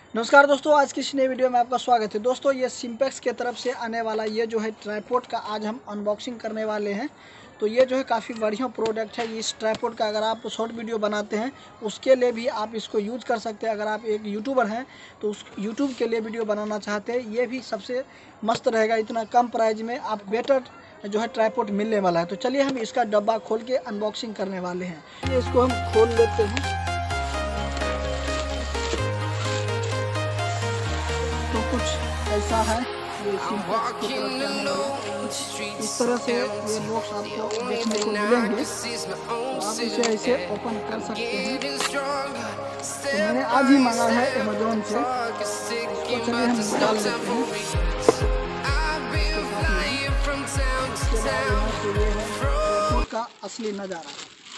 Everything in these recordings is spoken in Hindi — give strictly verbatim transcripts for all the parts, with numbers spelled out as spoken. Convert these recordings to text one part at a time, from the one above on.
नमस्कार दोस्तों, आज की इस नई वीडियो में आपका स्वागत है। दोस्तों ये सिम्पेक्स की तरफ से आने वाला ये जो है ट्राइपॉड का आज हम अनबॉक्सिंग करने वाले हैं। तो ये जो है काफ़ी बढ़िया प्रोडक्ट है। इस ट्राइपॉड का अगर आप शॉर्ट वीडियो बनाते हैं उसके लिए भी आप इसको यूज़ कर सकते हैं। अगर आप एक यूट्यूबर हैं तो उस यूट्यूब के लिए वीडियो बनाना चाहते हैं, ये भी सबसे मस्त रहेगा। इतना कम प्राइस में आप बेटर जो है ट्राइपॉड मिलने वाला है। तो चलिए हम इसका डब्बा खोल के अनबॉक्सिंग करने वाले हैं। इसको हम खोल लेते हैं। तो कुछ ऐसा है, ये सिम्पेक्स की तरफ से इस तरह से ये बॉक्स आपको देखने को मिलेंगे। तो आप इसे ऐसे ओपन कर सकते हैं। तो मैंने आज ही मंगाया है अमेजोन से। तो चलिए हम निकाल लेते हैं। ट्राइपॉड का असली नज़ारा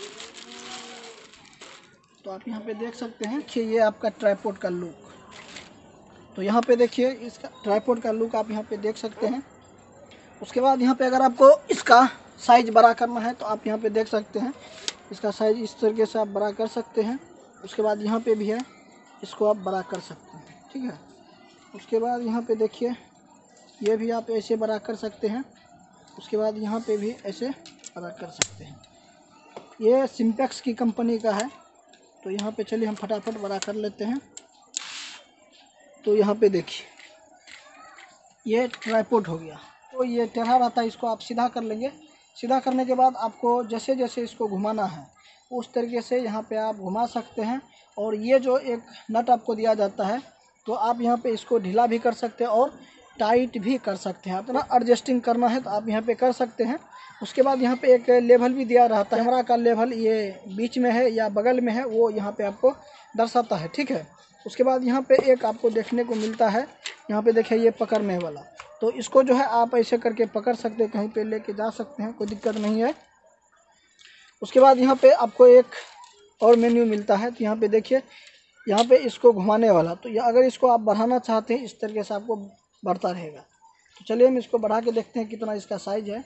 तो आप यहाँ पे देख सकते हैं कि ये आपका ट्राइपॉड का लुक। तो यहाँ पे देखिए इसका ट्राइपॉड का लुक आप यहाँ पे देख सकते हैं। उसके बाद यहाँ पे अगर आपको इसका साइज़ बड़ा करना है तो आप यहाँ पे देख सकते हैं। इसका साइज़ इस तरीके से आप बड़ा कर सकते हैं। उसके बाद यहाँ पे भी है, इसको आप बड़ा कर सकते हैं, ठीक है। उसके बाद यहाँ पे देखिए ये भी आप ऐसे बड़ा कर सकते हैं। उसके बाद यहाँ पे भी ऐसे बड़ा कर सकते हैं। ये सिम्पेक्स की कंपनी का है। तो यहाँ पे चलिए हम फटाफट बड़ा कर लेते हैं। तो यहाँ पे देखिए ये ट्राइपॉड हो गया। तो ये टेढ़ा रहता है, इसको आप सीधा कर लेंगे। सीधा करने के बाद आपको जैसे जैसे इसको घुमाना है उस तरीके से यहाँ पे आप घुमा सकते हैं। और ये जो एक नट आपको दिया जाता है तो आप यहाँ पे इसको ढीला भी कर सकते हैं और टाइट भी कर सकते हैं। अपना एडजस्टिंग करना है तो आप यहाँ पे कर सकते हैं। उसके बाद यहाँ पे एक लेवल भी दिया रहता है। कैमरा का लेवल ये बीच में है या बगल में है वो यहाँ पे आपको दर्शाता है, ठीक है। उसके बाद यहाँ पे एक आपको देखने को मिलता है, यहाँ पे देखिए ये पकड़ने वाला। तो इसको जो है आप ऐसे करके पकड़ सकते हैं, कहीं पे लेके जा सकते हैं, कोई दिक्कत नहीं है। उसके बाद यहाँ पे आपको एक और मेन्यू मिलता है। तो यहाँ पे देखिए यहाँ पे इसको घुमाने वाला। तो या अगर इसको आप बढ़ाना चाहते हैं इस तरीके से आपको बढ़ता रहेगा। तो चलिए हम इसको बढ़ा के देखते हैं कितना इसका साइज है।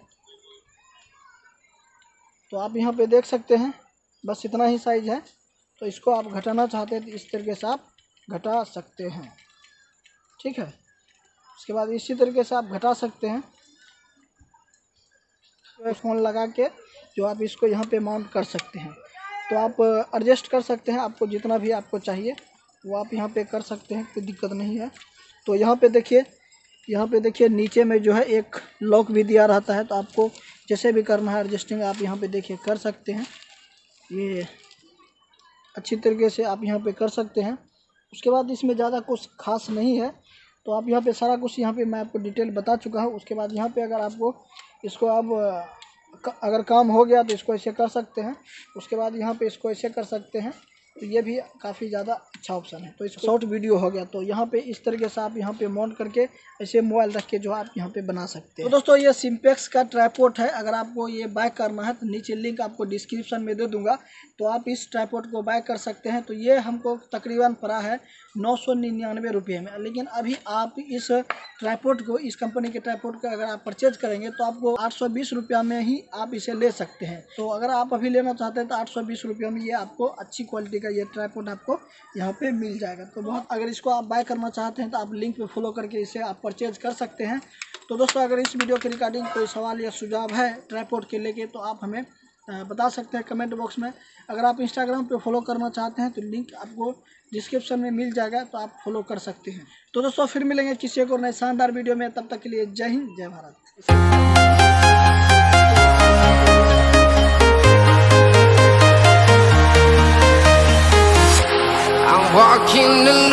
तो आप यहाँ पे देख सकते हैं बस इतना ही साइज है। तो इसको आप घटाना चाहते हैं तो इस तरीके से आप घटा सकते हैं, ठीक है। उसके बाद इसी तरीके से आप घटा सकते हैं। फ़ोन लगा के जो आप इसको यहाँ पे माउंट कर सकते हैं। तो आप एडजस्ट कर सकते हैं, आपको जितना भी आपको चाहिए वो आप यहाँ पे कर सकते हैं, कोई दिक्कत नहीं है। तो यहाँ पे देखिए यहाँ पे देखिए नीचे में जो है एक लॉक भी दिया रहता है। तो आपको जैसे भी करना है एडजस्टिंग आप यहाँ पे देखिए कर सकते हैं। ये अच्छी तरीके से आप यहाँ पे कर सकते हैं। उसके बाद इसमें ज़्यादा कुछ खास नहीं है। तो आप यहाँ पे सारा कुछ यहाँ पे मैं आपको डिटेल बता चुका हूँ। उसके बाद यहाँ पे अगर आपको इसको अब अगर काम हो गया तो इसको ऐसे कर सकते हैं। उसके बाद यहाँ पे इसको ऐसे कर सकते हैं। तो ये भी काफ़ी ज़्यादा अच्छा ऑप्शन है। तो इसको शॉर्ट वीडियो हो गया। तो यहाँ पे इस तरीके से आप यहाँ पे माउंट करके ऐसे मोबाइल रख के जो आप यहाँ पे बना सकते हैं। तो दोस्तों ये सिम्पेक्स का ट्राइपॉड है। अगर आपको ये बाय करना है तो नीचे लिंक आपको डिस्क्रिप्शन में दे दूँगा। तो आप इस ट्राइपॉड को बाय कर सकते हैं। तो ये हमको तकरीबन पड़ा है नौ सौ निन्यानवे रुपये में। लेकिन अभी आप इस ट्राइपॉड को इस कंपनी के ट्राइपॉड का अगर आप परचेज करेंगे तो आपको आठ सौ बीस रुपया में ही आप इसे ले सकते हैं। तो अगर आप अभी लेना चाहते हैं तो आठ सौ बीस रुपये में ये आपको अच्छी क्वालिटी का ये ट्राइपॉड आपको यहाँ पे मिल जाएगा। तो बहुत अगर इसको आप बाय करना चाहते हैं तो आप लिंक पे फॉलो करके इसे आप परचेज कर सकते हैं। तो दोस्तों अगर इस वीडियो के रिगार्डिंग कोई सवाल या सुझाव है ट्राइपॉड के लेके तो आप हमें बता सकते हैं कमेंट बॉक्स में। अगर आप इंस्टाग्राम पे फॉलो करना चाहते हैं तो लिंक आपको डिस्क्रिप्शन में मिल जाएगा, तो आप फॉलो कर सकते हैं। तो दोस्तों फिर मिलेंगे किसी एक और नए शानदार वीडियो में। तब तक के लिए जय हिंद, जय भारत। I'm walking alone.